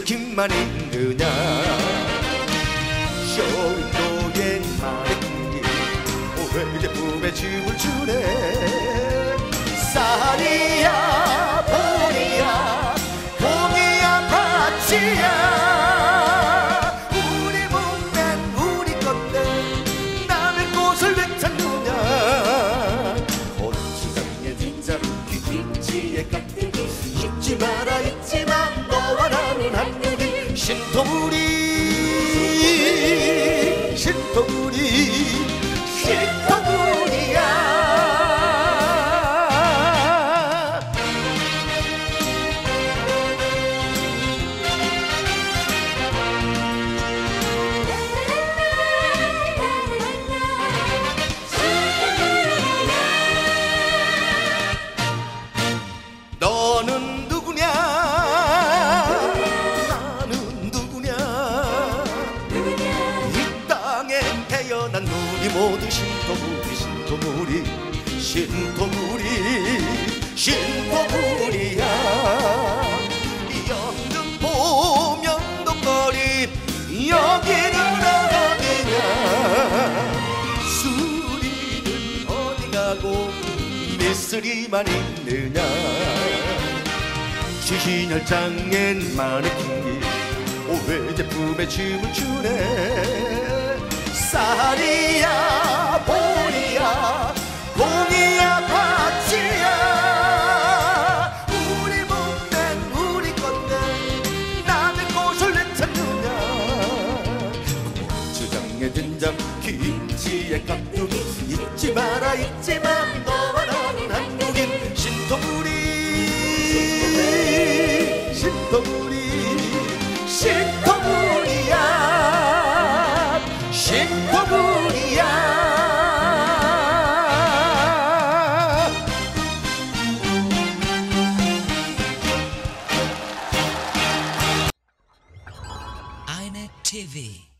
김만 있느냐. 쇼윈도의 마네킹이 오해제품에 춤을 추네. 쌀이야 보리야 공이야 밭이야 우리 몸엔 우리 건데 남의 꽃을 왜 찾느냐. 고추장에 진짜로 김치에 깍두기 잊지 마라 잊지마 너와 나는 한국인. 신토부리 신토부리 신토부리야. 너는 누구냐 나는 누구냐. 이 땅에 태어난 우리 모두 신토부리 신토부리 신토부리 신토부리야. 영등포 명동거리 여기는 어디냐. 수리는 어디 가고 미쓰리만 있느냐. 시신혈장엔 마네킹이 오해제품에 춤을 추네. 쌀이야 보리야 공이야 밭이야 우리 몸엔 우리 건데 남의 꽃을 왜 찾느냐. 고추장에 된장 김치에 깍두기 잊지 마라 잊지마 너와 나는 한국인. 신토부리 신토부리 신토부리야 신토부리야. iNet TV